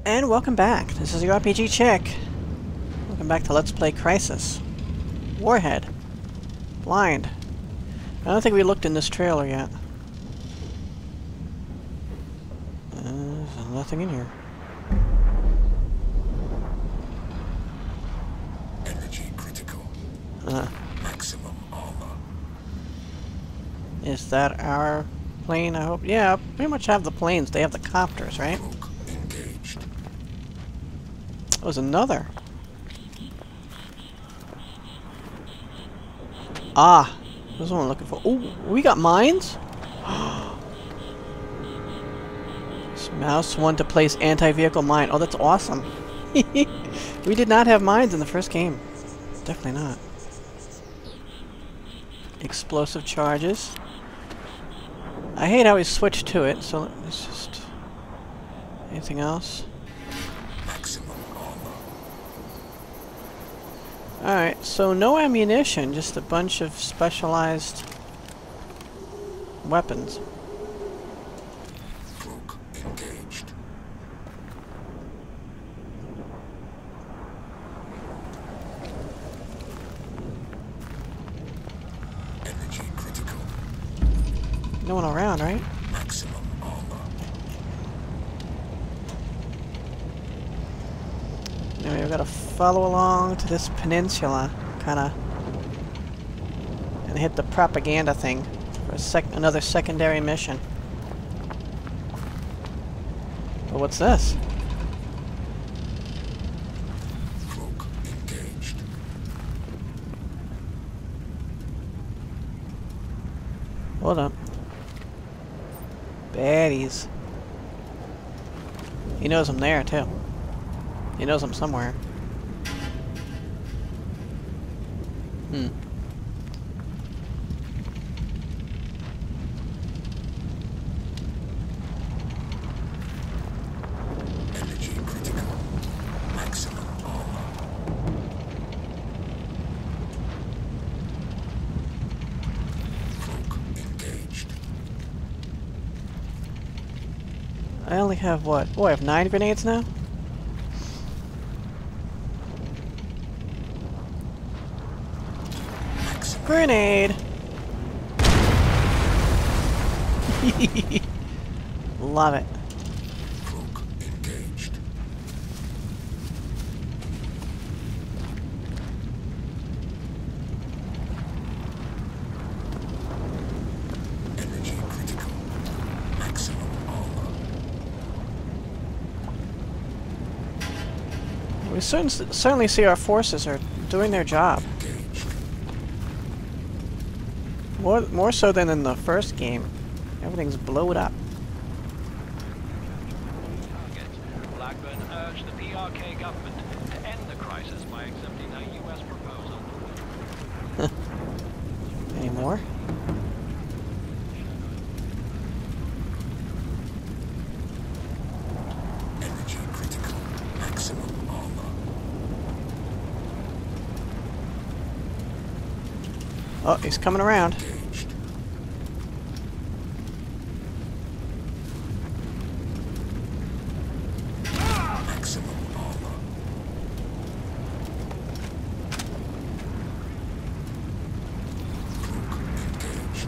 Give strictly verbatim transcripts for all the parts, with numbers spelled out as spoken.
And welcome back. This is your R P G chick. Welcome back to Let's Play Crysis Warhead. Blind. I don't think we looked in this trailer yet. Uh, there's nothing in here. Energy critical. Uh, Maximum armor. is that our plane? I hope. Yeah, pretty much have the planes. They have the copters, right? Cloak engaged. That was another. Ah, this is what I'm looking for. Oh, we got mines? Mouse one to place anti-vehicle mine. Oh, that's awesome. We did not have mines in the first game. Definitely not. Explosive charges. I hate how we switched to it, so let's just... Anything else? Maximum armor. Alright, so no ammunition, just a bunch of specialized weapons. Cloak engaged. Energy critical. No one around, right? Maximum armor. Anyway, we've got to follow along to this peninsula, kind of, and hit the propaganda thing for a sec another secondary mission. But what's this? Cloak engaged. Hold up. Baddies. He knows I'm there, too. He knows I'm somewhere. Hmm. Energy critical. Maximum armor. Cloak engaged. I only have what? Oh, I have nine grenades now? Maximum Grenade! Love it. cloak engaged. Energy critical. Maximum armor. We certain, certainly see our forces are doing their job. Engaged. More, more so than in the first game. Everything's blowed up. Lagoon urged the P R K government to end the crisis by accepting a U S proposal. Any more? Energy critical. Maximum armor. Oh, he's coming around. Engaged. Maximum armor. Cloak engaged.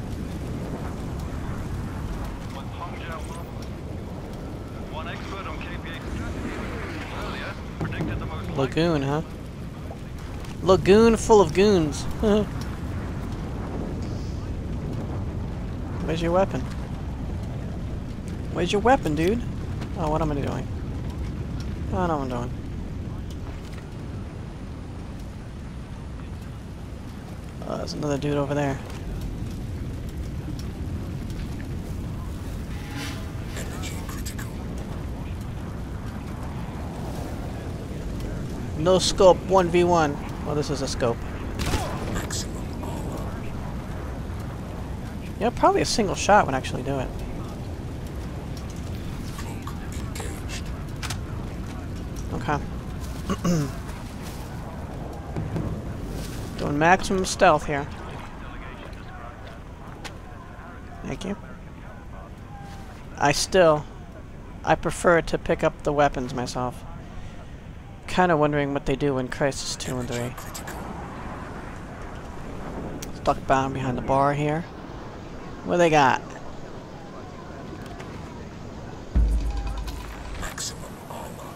One expert on K P A strategy earlier predicted the most Lagoon, huh? Lagoon full of goons. Where's your weapon? Where's your weapon, dude? Oh, what am I doing? I don't know what I'm doing. Oh, there's another dude over there. Energy critical. No scope, one v one. Oh, this is a scope. Maximum armor. Yeah, probably a single shot would actually do it. Cloak engaged. Okay. Doing maximum stealth here. Thank you. I still I prefer to pick up the weapons myself. Kind of wondering what they do in Crysis two and three. Stuck bound behind the bar here. What they got? Maximum armor.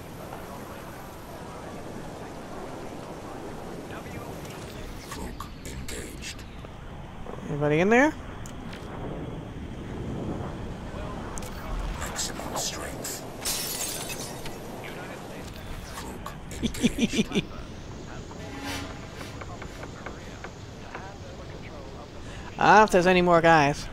Cloak engaged. Anybody in there? Maximum strength. Cloak engaged. Ah, if there's any more guys.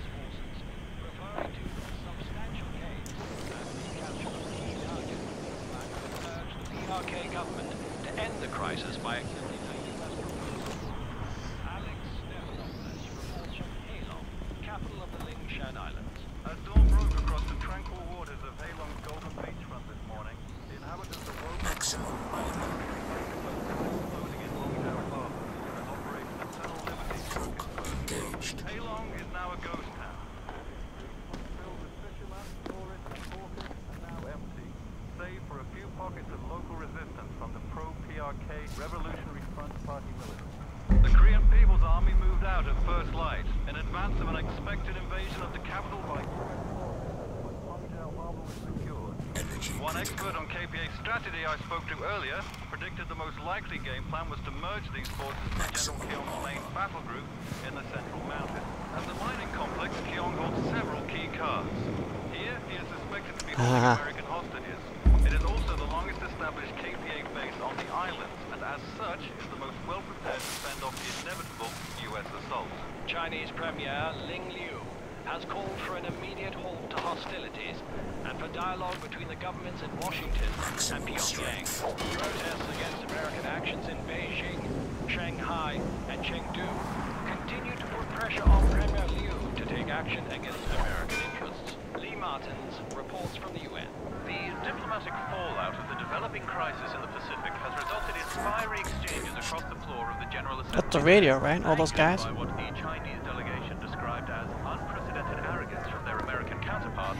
The P R K government to end the crisis by accepting a U S proposal. Alex Stephanopoulos reports from Halong, capital of the Lingshan Islands. As dawn broke across the tranquil waters of Halong's Golden Beachfront this morning, the inhabitants awoke Maximum armor. floating in Longtown Harbor as Operation Eternal Liberty Cloak engaged. Halong is now a ghost town. Filled with fishermen, tourists, and hawkers, and now empty, save for a few pockets of local resistance from the pro-P R K Revolutionary Front Party militants. The Korean People's Army moved out at first light in advance of an expected invasion of the capital by when Hangzhou Harbor was secured. Energy One critical. expert on K P A strategy I spoke to earlier predicted the most likely game plan was to merge these forces with General Keong's main battle group in the central mountains. At the mining complex, Keong holds several key cards. Here, he is suspected to be holding Uh-huh. American hostages. It is also the longest established K P A base on the islands, and as such, is the most well-prepared to fend off the inevitable U S assault. Chinese Premier Ling Liu has called for an immediate halt to hostilities and for dialogue between the governments in Washington and Pyongyang. Protests against American actions in Beijing, Shanghai, and Chengdu continue to put pressure on Premier Liu to take action against American interests. Lee Martins reports from the U N. The diplomatic fallout of the developing crisis in the Pacific has resulted in fiery exchanges across the floor of the General Assembly. That's the radio, right? All those guys? By what the Chinese delegation described as unprecedented arrogance from their American counterparts.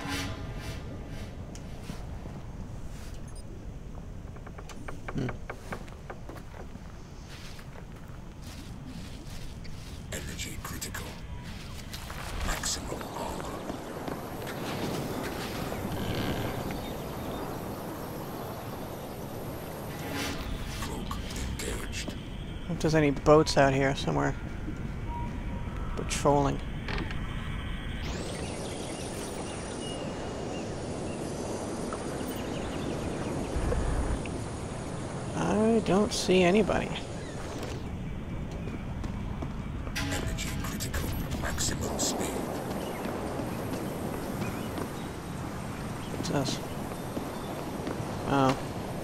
Energy critical. Maximum armor. Cloak engaged. If there's any boats out here somewhere patrolling. I don't see anybody. Energy critical. Maximum speed. What's this? Oh.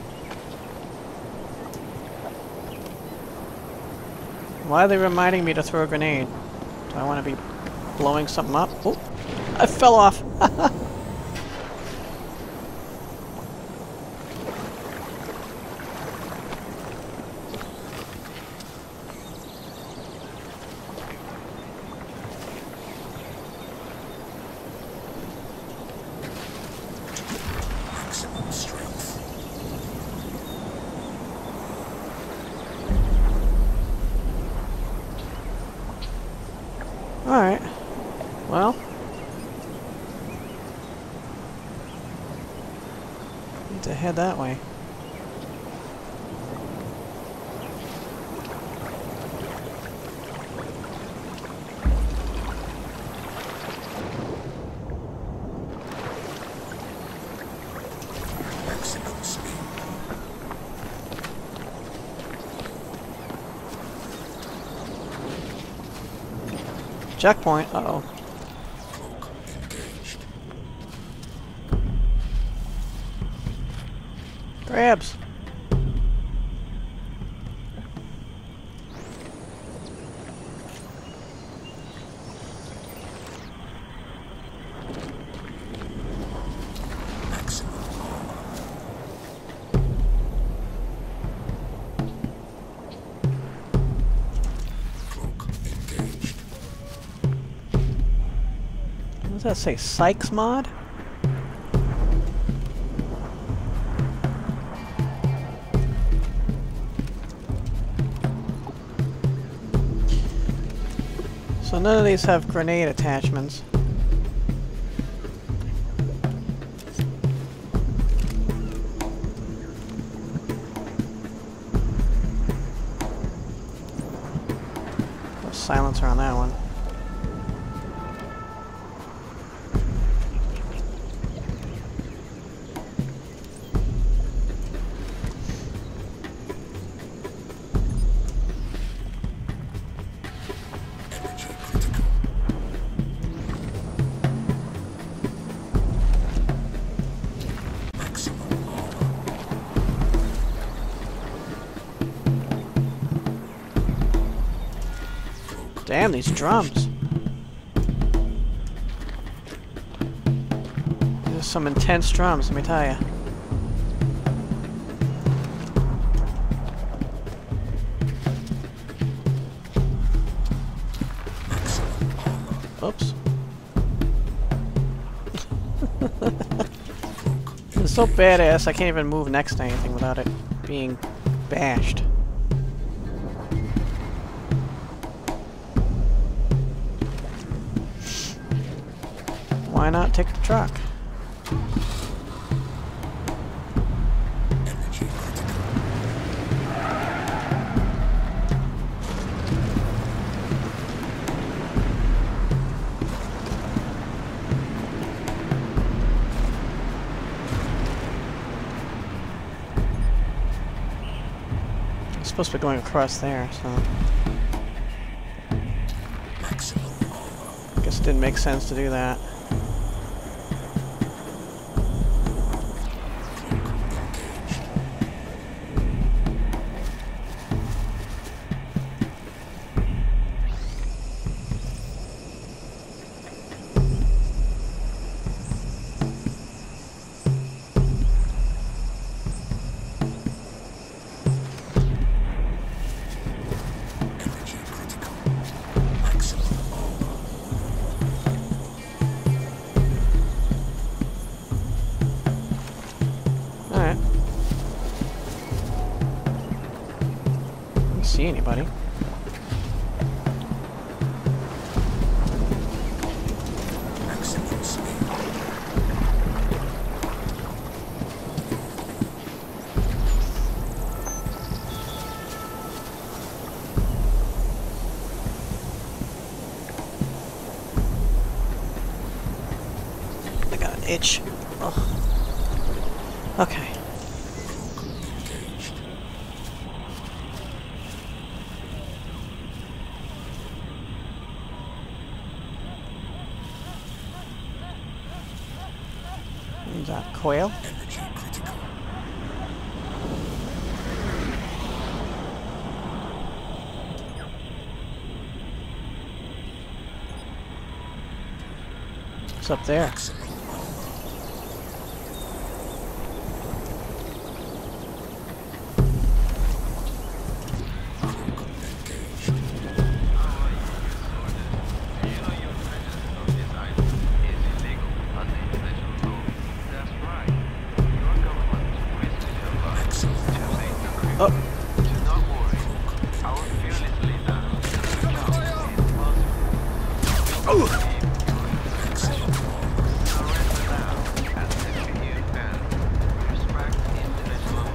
Why are they reminding me to throw a grenade? Do I want to be blowing something up? Oh! I fell off! Maximum strength. Alright. Well. Need to head that way. Maximum speed. Checkpoint. Uh-oh. Cloak engaged. Grabs. Maximum armor. Cloak engaged. What does that say? Sykes mod? So none of these have grenade attachments. No silencer on that one. Damn, these drums. These are some intense drums, let me tell you. Oops. It's so badass, I can't even move next to anything without it being bashed. Why not take the truck? It's supposed to be going across there, so I guess it didn't make sense to do that. See anybody. I got an itch. Oh. Okay. Is that coil? Energy critical. What's up there? Oh. Do not worry. Our fearless leader, oh. Surrender now and continue and respect international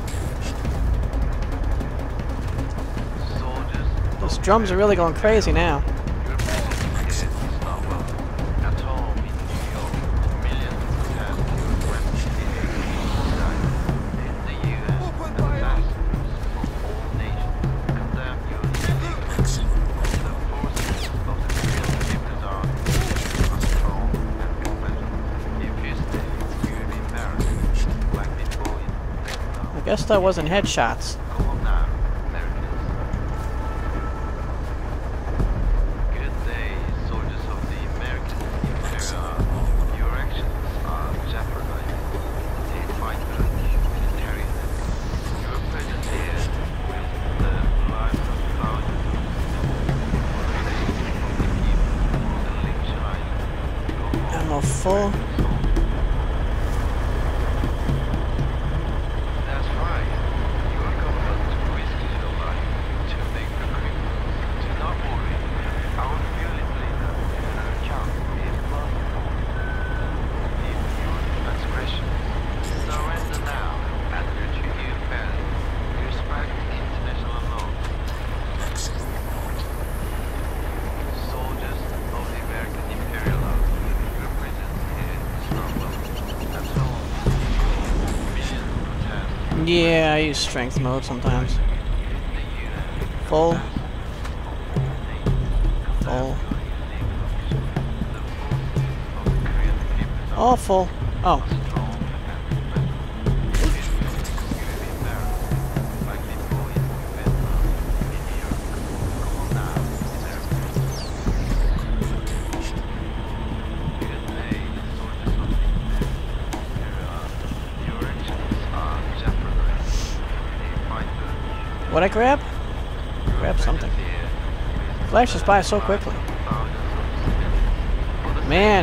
law. Soldiers. Those drums are really going crazy now. Your presence here is not welcome. At home in New York, millions have went inside. In the U S, ambassadors from all nations condemn your illegal action. The forces of the real People's Army are strong and competitive. If you stay, you will be embarrassed, like before in Vietnam. I guess that wasn't headshots. Go on now, Americans. Good day, soldiers of the American Imperial Army. Your actions are jeopardizing the fighter military. Your presence here with the lives of thousands of the people on the Lincoln Island. Go home. Ammo full. That's right. You are compelled to risk your life to make the criminals. Do not worry. Our fearless Yeah, I use strength mode sometimes. Full. Full. All full. Oh. What'd I grab? Grab something. Flashes by so quickly. Man.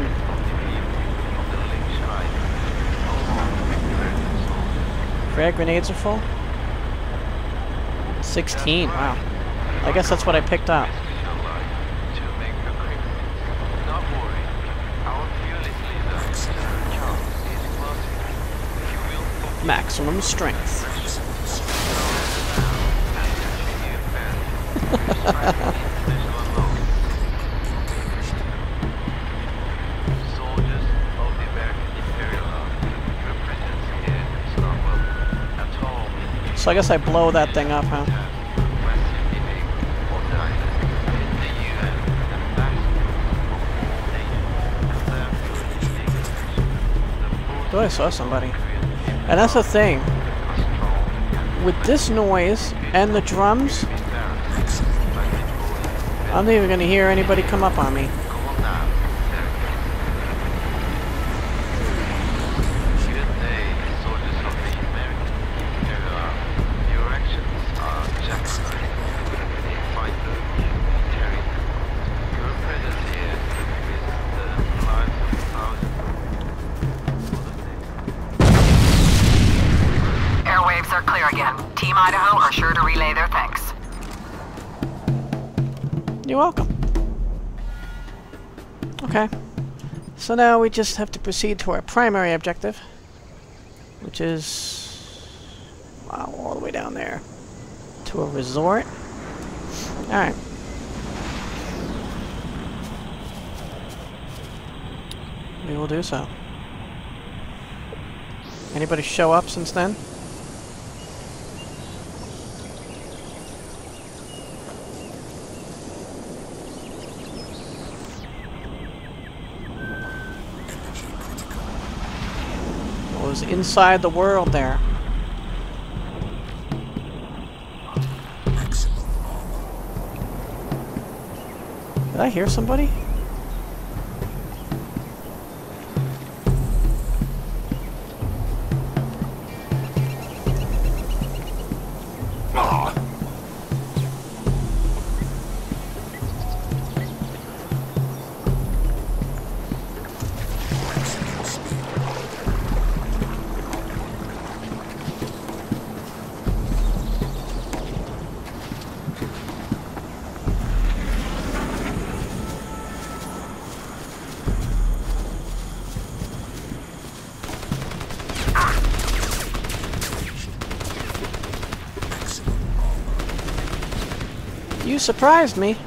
Frag grenades are full? sixteen, wow. I guess that's what I picked up. Maximum strength. So I guess I blow that thing up, huh? Oh, I saw somebody. And that's the thing. With this noise and the drums, I'm not even going to hear anybody come up on me. Airwaves are clear again. Team Idaho are sure to relay their thanks. You're welcome. Okay. So now we just have to proceed to our primary objective, which is, wow, all the way down there to a resort. Alright. We will do so. Anybody show up since then? Was inside the world there. Did I hear somebody? You surprised me.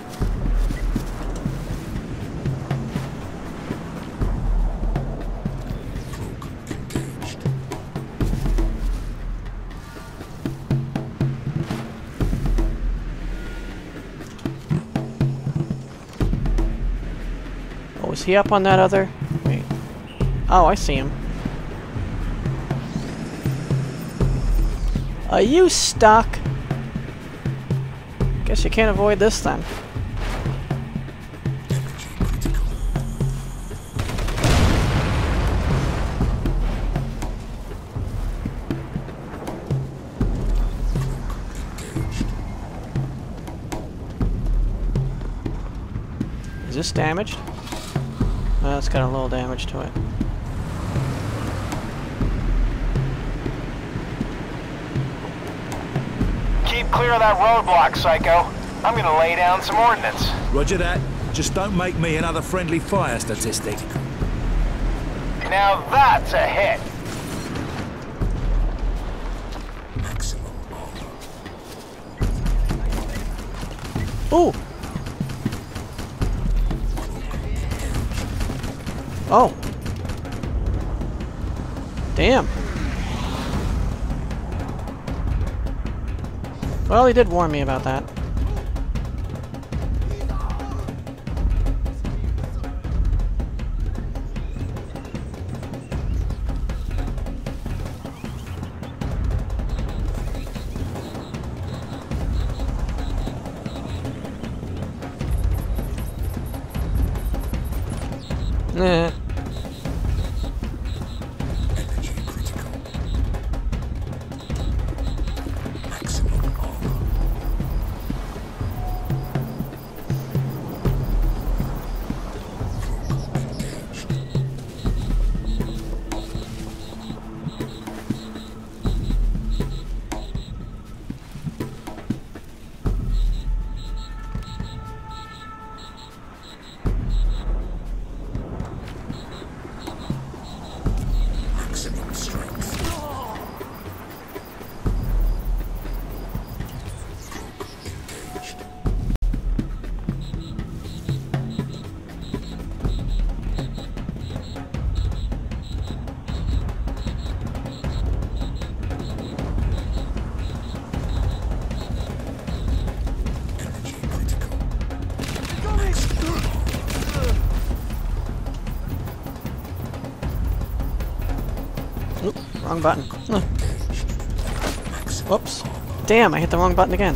Oh, is he up on that other? Wait. Oh, I see him. Are you stuck? Guess you can't avoid this then. Is this damaged? Well, it's got a little damage to it. Keep clear of that roadblock, Psycho. I'm gonna lay down some ordnance. Roger that. Just don't make me another friendly fire statistic. Now that's a hit. Ooh! Oh! Damn! Well, he did warn me about that. Nah. Energy critical. Maximum armor. Engaged. Maximum strength. Engaged. Energy critical. Oop, wrong button. Huh. Whoops. Damn, I hit the wrong button again.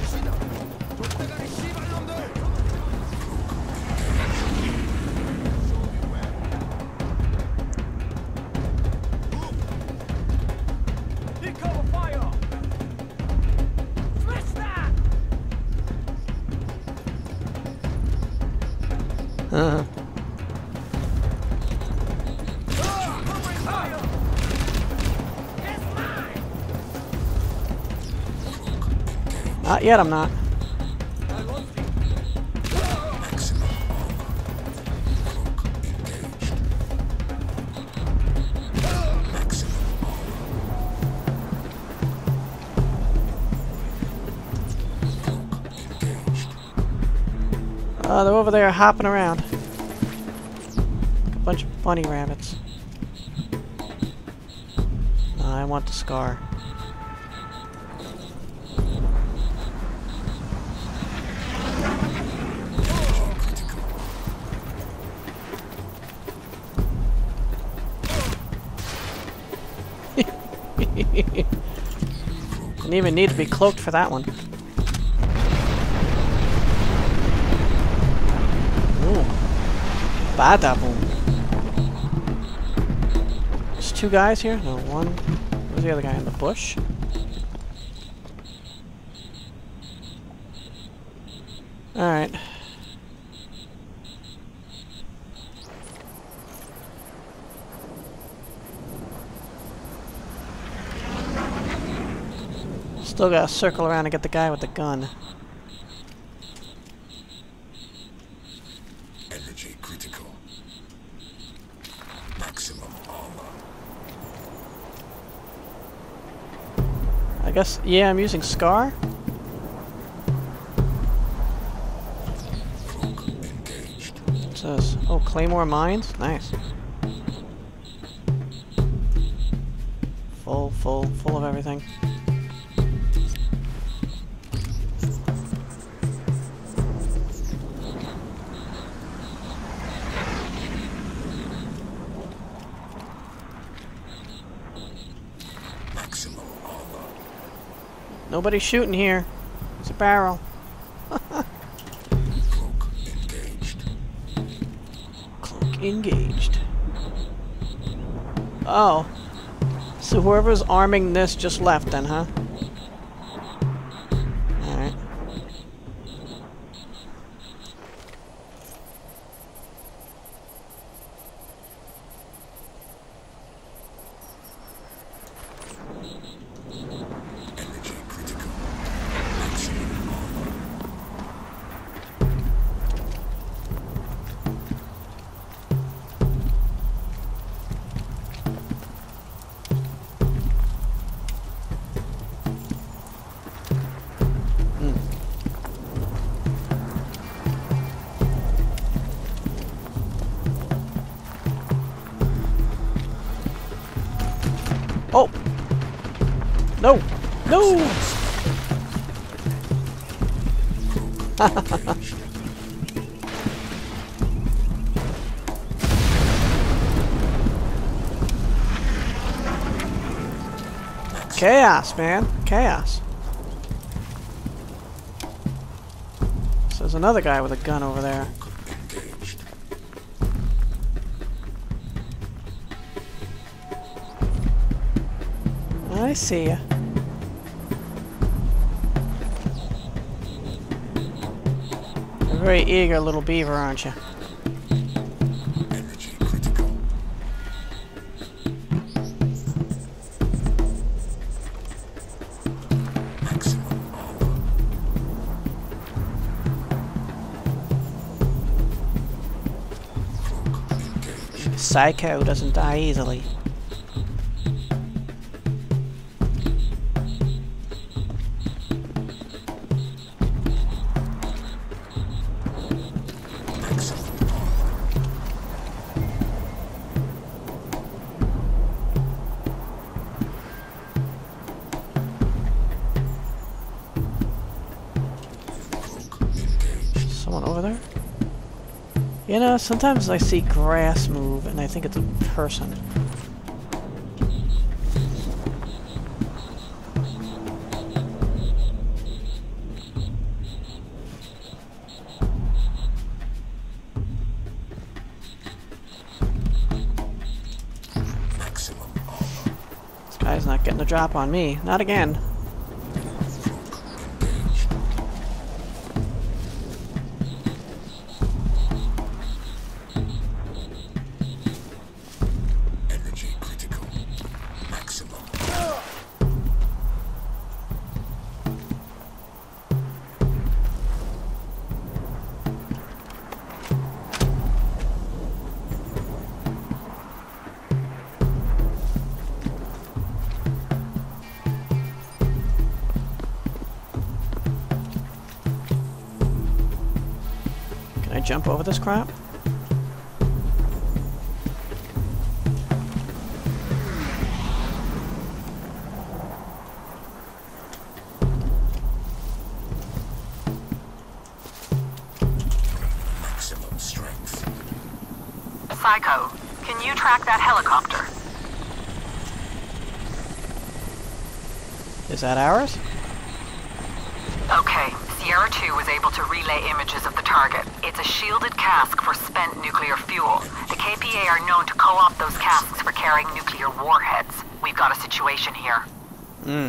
Uh-huh. Not yet, I'm not. Maximum armor. Cloak engaged. Maximum armor. Cloak engaged. Uh, they're over there hopping around. A bunch of bunny rabbits. Uh, I want the scar. Didn't even need to be cloaked for that one. Ooh. Bada boom. There's two guys here? No, one. Where's the other guy in the bush? Alright. Still gotta circle around and get the guy with the gun. Energy critical. Maximum armor. I guess, yeah, I'm using Scar. Cloak engaged. It says, oh, Claymore Mines? Nice. Full, full, full of everything. Maximum armor. Nobody's shooting here. It's a barrel. Cloak engaged. Cloak engaged. Oh. So whoever's arming this just left then, huh? Alright. Energy critical. Maximum armor. Oh! No! No! Chaos, man. Chaos. So there's another guy with a gun over there. Engaged. I see ya. You're a very eager little beaver, aren't you? Energy critical. Maximum armor. Cloak engaged. Psycho doesn't die easily. Maximum armor. Cloak engaged. Someone over there? You know, sometimes I see grass move and I think it's a person. Maximum armor. This guy's not getting a drop on me. Not again. Cloak engaged. Energy critical. Maximum. Can I jump over this crap? Maximum strength. Psycho, can you track that helicopter? Is that ours? Okay, Sierra two was able to relay images of the target. It's a shielded cask for spent nuclear fuel. The K P A are known to co-opt those casks for carrying nuclear warheads. We've got a situation here. Hmm.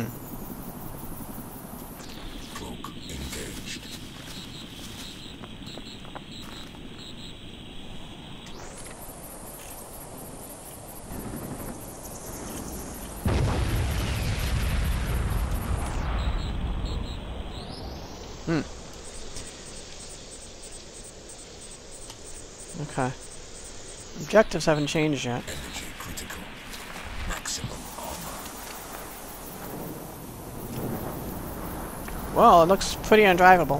Cloak engaged. Hmm. Okay. Objectives haven't changed yet. Energy critical. Maximum armor. Well, it looks pretty undrivable.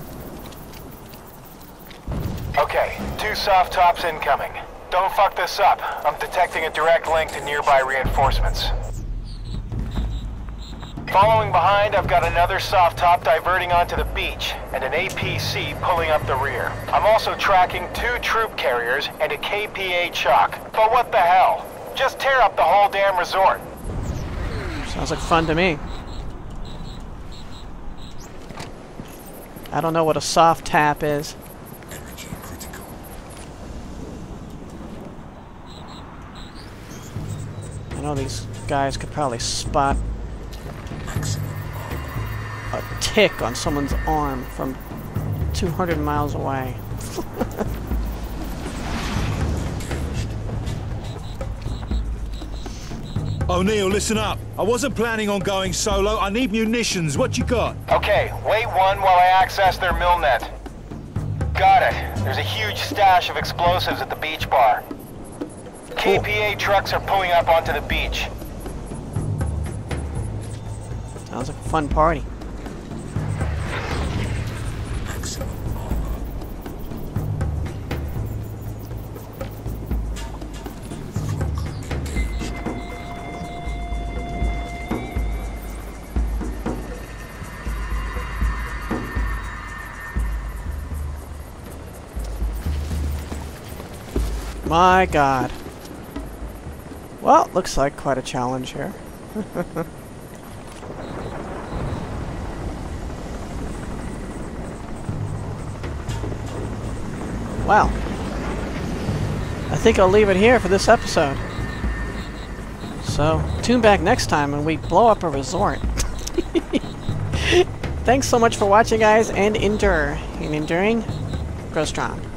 Okay, two soft tops incoming. Don't fuck this up. I'm detecting a direct link to nearby reinforcements. Following behind, I've got another soft top diverting onto the beach, and an A P C pulling up the rear. I'm also tracking two troop carriers and a K P A chalk. But what the hell? Just tear up the whole damn resort. Sounds like fun to me. I don't know what a soft tap is. Energy critical. I know these guys could probably spot Maximum armor. a tick on someone's arm from two hundred miles away. O'Neill, listen up. I wasn't planning on going solo. I need munitions. What you got? Okay, wait one while I access their mill net. Got it. There's a huge stash of explosives at the beach bar. K P A trucks are pulling up onto the beach. Sounds like a fun party. Maximum armor. Cloak engaged. My god. Well, looks like quite a challenge here. Wow. I think I'll leave it here for this episode. So, tune back next time when we blow up a resort. Thanks so much for watching, guys, and endure. And enduring, grow strong.